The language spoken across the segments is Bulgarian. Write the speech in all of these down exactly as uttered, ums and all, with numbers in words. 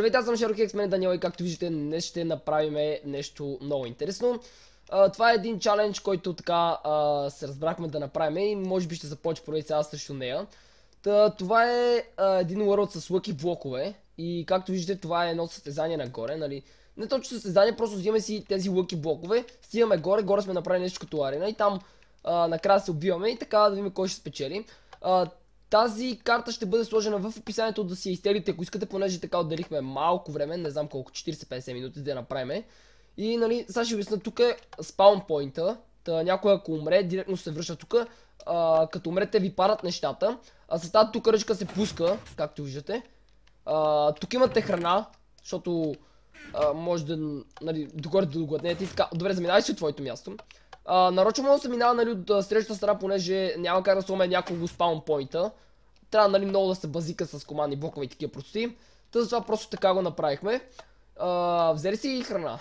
Здравейте, аз съм Шерокекс, мен е Даниел и както виждате днес ще направим нещо много интересно. Uh, това е един чалендж, който така uh, се разбрахме да направим и може би ще започне поради сега срещу нея. Та, това е uh, един world с лъки блокове и както виждате това е едно състезание нагоре, нали? Не точно състезание, просто взимаме си тези лъки блокове, стигаме горе, горе сме направили нещо като арена и там uh, накрая се убиваме и така да видим кой ще спечели. Uh, Тази карта ще бъде сложена в описанието да си я изтеглите, ако искате, понеже така отделихме малко време, не знам колко, четирийсет-петдесет минути да я направим. И нали, сега ще обясня, тук е спаунпойнта, та някой ако умре, директно се връща тук, като умрете ви падат нещата, а с тази тук ръчка се пуска, както виждате. А, тук имате храна, защото а, може да, нали, догоре да догладнете и така, добре, заминавай си от твоето място. Uh, нарочно може да се минава, нали, от uh, срещата страна, понеже няма как да сложим няколко спаунпойнта. Трябва, нали, много да се базика с командни блокове и такива простоти. Та затова просто така го направихме. Uh, взели си храна?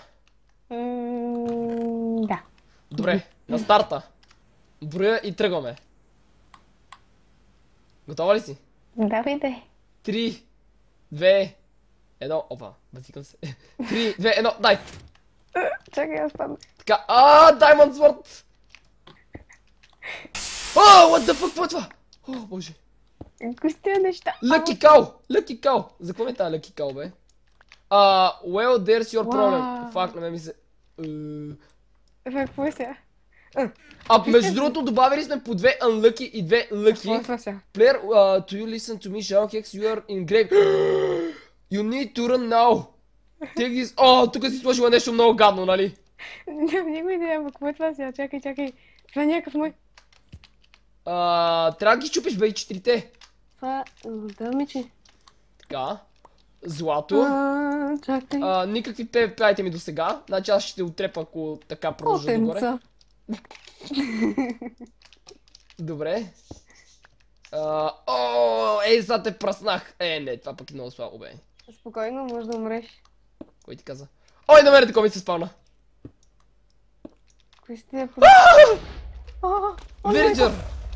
Mm, да. Добре, на старта. Броя и тръгваме. Готова ли си? Давай да. Три, две, едно. Опа, базикам се. Три, две, едно, дай! Чакай, аз падна. Така, ааа, Diamond Sword! О, what the fuck, какво е това? О, боже. Кои сте неща? Lucky cow! Lucky cow! За какво е тази Lucky cow, бе? А, well, there's your problem. Фак, на мен ми се... Това какво е сега? А, между другото, добавили сме по две unlucky и две lucky. Какво е това сега? Player, uh, to you listen to me, Shadowhex, you are in grave. You need to run now. Take this... О, тук си сложила нещо много гадно, нали? Нямам никаква идея, какво е това сега? Чакай, чакай. Това е някакъв мой... А, трябва да ги чупиш, бе, и четирите. Това... Да, мичи. Така. Злато. А, чакай. А, никакви пвп айтеми до сега. Значи аз ще отрепа, ако така продължа догоре. Котенца. Добре. А, о, ей, за те пръснах. Е, не, това пък е много слабо, бе. Спокойно, може да умреш. Кой ти каза? Ой, на мене такова ми се спавна. Кои сте... Вирджър!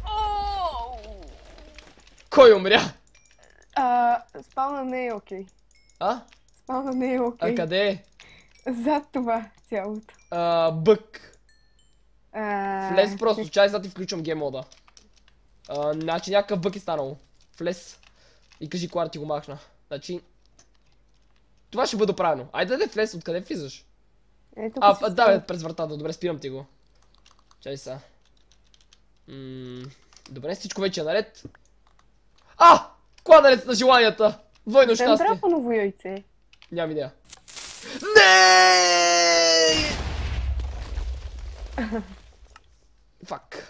Кой умря? А, спална не е окей. А? Спална не е окей. А къде е? Зад това цялото. А, бък. А... Влез просто, чай, сега ти включвам гейм мода. А, значи някакъв бък е станало. Влез. И кажи кога ти го махна. Значи... Това ще бъде правилно. Айде да влез, откъде влизаш? Ето А, а да, бе, през вратата, добре, спирам ти го. Чай сега. Ммм... Добре, всичко вече е наред. А! Кладенец на желанията! Двойно Дем щастие! драпаново яйце. Нямам идея. Не! Фак.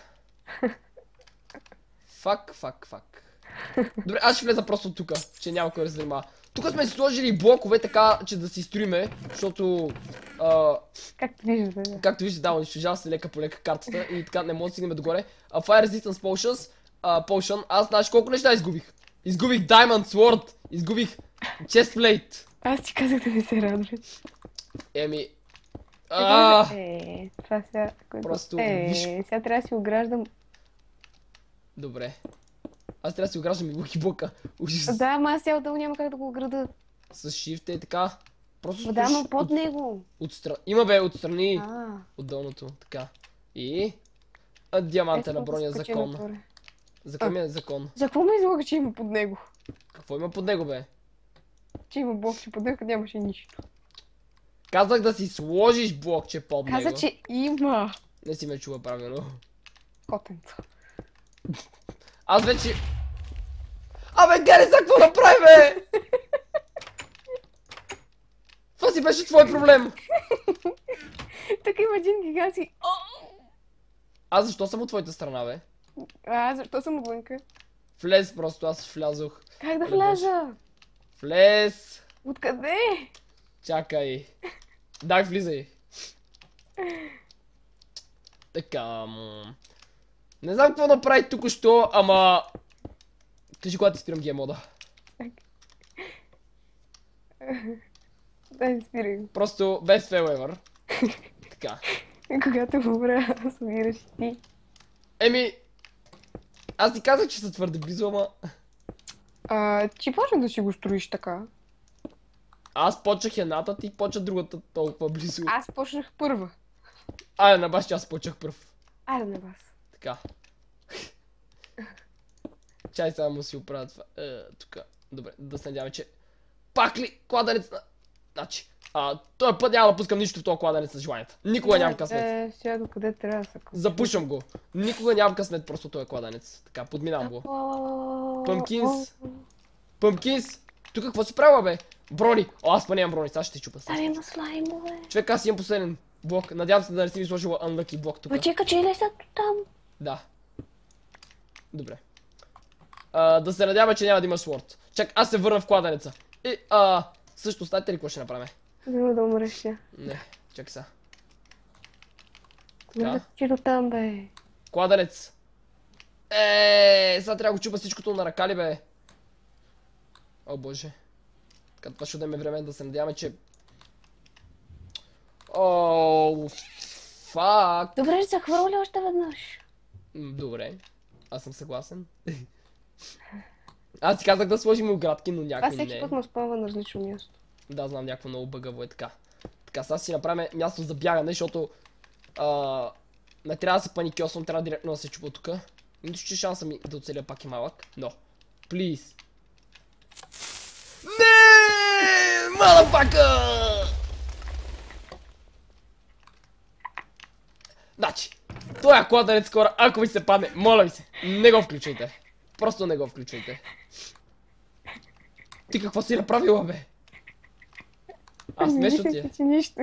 Фак, фак, фак. Добре, аз ще влеза просто тука, че няма кой да се занимава. Тук сме си сложили блокове така, че да си строиме, защото... А, Както виждате, да. както виждате, да, унищожава се лека по лека картата и така не може да стигнем догоре. А Fire Resistance Potions, а, Potion, аз знаеш колко неща изгубих? Изгубих Diamond Sword, изгубих Chestplate. Аз ти казах да не се радваш. Еми... Ааа... Е, това сега... Просто Е, виж... сега трябва да си ограждам... Добре. Аз трябва да си ограждам и луки блока. Ужас. Да, ама аз цял дълго няма как да го ограда. С shift е така. Просто Да, стоиш но под от... него. Отстрани. Има бе, отстрани. А. От долното. Така. И... А, диаманта Ето на броня да скачи закон. нагоре. За какво ми е закон? За какво ме излага, че има под него? Какво има под него, бе? Че има блокче под него, нямаше нищо. Казах да си сложиш блокче под него. Каза, че има. Не си ме чува правилно. Котенца. Аз вече... Абе, Гери, за какво направи, бе? Това си беше твой проблем. Тук има един гигантски... Аз защо съм от твоята страна, бе? А, защо съм отвънка? Влез просто, аз влязох. Как да вляза? Влез! Откъде? Чакай. Дай, влизай. Така, м... Не знам какво направи тук-що, ама... Кажи когато ти спирам гейм мода. Дай спирай. Просто без fail ever. Така. Когато умра, аз умираш ти. Еми... Аз ти казах, че са твърде близо, ама... А, ти може да си го строиш така? Аз почнах едната, ти почна другата толкова близо. Аз почнах първа. Айде на бас, че аз почнах пръв. Айде на вас. Така. Чай сега му си оправя това. Е, тук. Добре, да се надяваме, че... Пак ли кладенец на... Значи, а, този път няма да пускам нищо в този кладенец на желанията. Никога нямам късмет. Е, сега до къде трябва да се... Запушвам го. Никога нямам късмет просто този кладенец. Така, подминавам го. Пъмкинс. Пъмкинс. Тук какво си правила, бе? Брони. О, аз па нямам брони, сега ще те чупа. Там има слаймове. Човек, аз имам последен блок. Надявам се да не си ми сложила unlucky блок тук. Бачи, качи ли са там? Да. Добре. А, да се надяваме, че няма да има сворд. Чак, аз се върна в кладенеца. И, а, също, знаете ли какво ще направим? Няма да умреш сега. Не, чакай сега. Не да качи до там, бе. Кладенец. Еее, сега трябва да го чупа всичкото на ръка ли, бе? О, боже. Така, това ще дадем време да се надяваме, че... Ооо, фак. Добре, ще се хвърли още веднъж. Добре, аз съм съгласен. Аз си казах да сложим оградки, но Това някой всеки не. път ме спава на различно място. Да, знам, някакво много бъгаво е така. Така, сега си направим място за бягане, защото... А, не трябва да се паникьосвам, трябва директно да се чупа тука. Мисля, че шанса ми да оцеля пак е малък. Но, плиз. Не, малапака! Значи, този кладенец скоро, ако ви се падне, моля ви се, не го включайте. Просто не го включайте. Ти какво си направила, бе? Аз смешно ти е. Че нищо.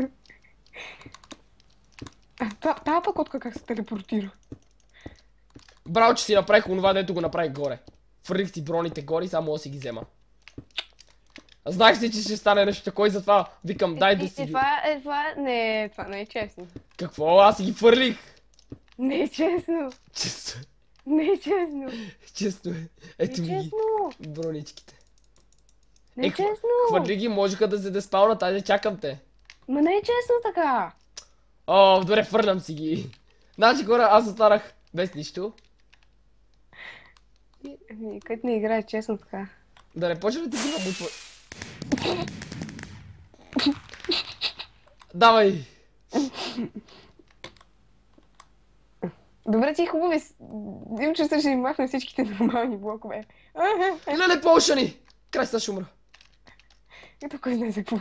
А, тая пък котка как се телепортира? Браво, че си направих онова, дето го направих горе. Фърлих ти броните горе и само да си ги взема. Знаех си, че ще стане нещо такова и затова викам, дай да си ги... Това е, това не, това не е честно. Какво? Аз си ги фърлих! Не е честно. Често е. Не е честно. Често е. Ето Не ми е ги. честно. Броничките. Не е хва- честно. Хвърли ги, можеха да се деспаунат, айде чакам те. Ма не е честно така. О, добре, фърлям си ги. Значи хора, аз останах без нищо. Ами, къде не играе честно така. Да не почва да ти ги набутва. Давай! Добре, ти хубави. Имам чувство, че ще ми махна всичките нормални блокове. Леле, полшани! Край сега ще умра. Ето кой знае за какво.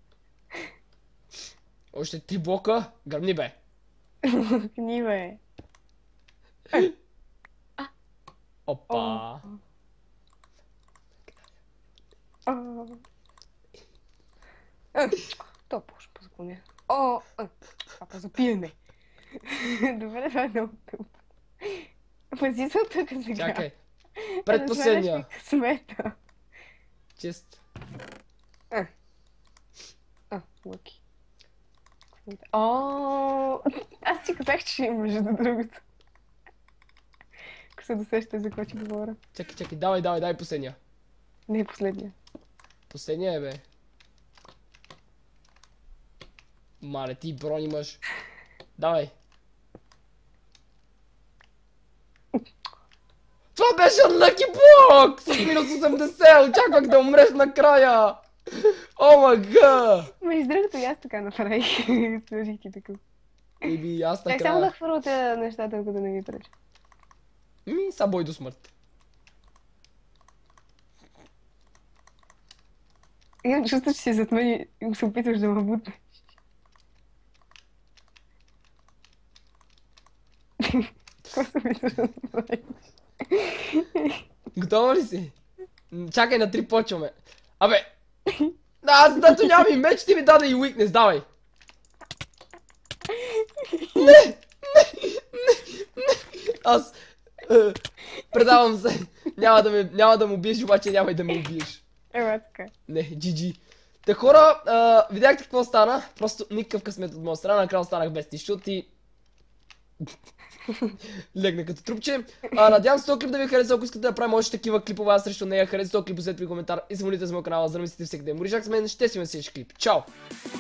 Още три блока. Гърни, бе. Ни, бе. Опа. То по-ще позаконя. О, това по запиене. Добре, това е много тъпо. Пази се тук сега. Чакай. Предпоследния. Смета. Чест. А, лъки. О, аз ти казах, че ще има между другото. Ако се досеща за какво ти говоря. Чакай, чакай, давай, давай, дай последния. Не е последния. Последния е, бе. Мале, ти бронь имаш. Давай. Това беше Lucky Block! С минус осемдесет! Очаквах да умреш накрая! О, мага! Между другото, и аз така направих. Сложих ти такъв. Иби, аз Чак само да накрая. хвърля тези неща, толкова да не ми пречи. Ми, са бой до смърт. Имам чувство, че си зад мен и се опитваш да ме бутнеш. Какво се опитваш да направиш? Готова ли си? М, Чакай, на три почваме. Абе! Да, аз дето нямам и меч, ти ми даде и уикнес, давай! Не! Не! Не! Не! Аз... е, предавам се. Няма да, ме, няма да му убиеш, обаче няма и да ме убиеш. Ела така. Не, джи джи. Те хора, а, видяхте какво стана? Просто никакъв късмет от моя страна, накрая останах без нищо и... легна като трупче. А, надявам се този клип да ви е хареса, ако искате да правим още такива клипове, аз срещу нея. Харесайте този клип, посетете ми коментар и се молите за моя канал, за да мислите всеки ден. Моришак с мен, ще си ме следващия клип. Чао!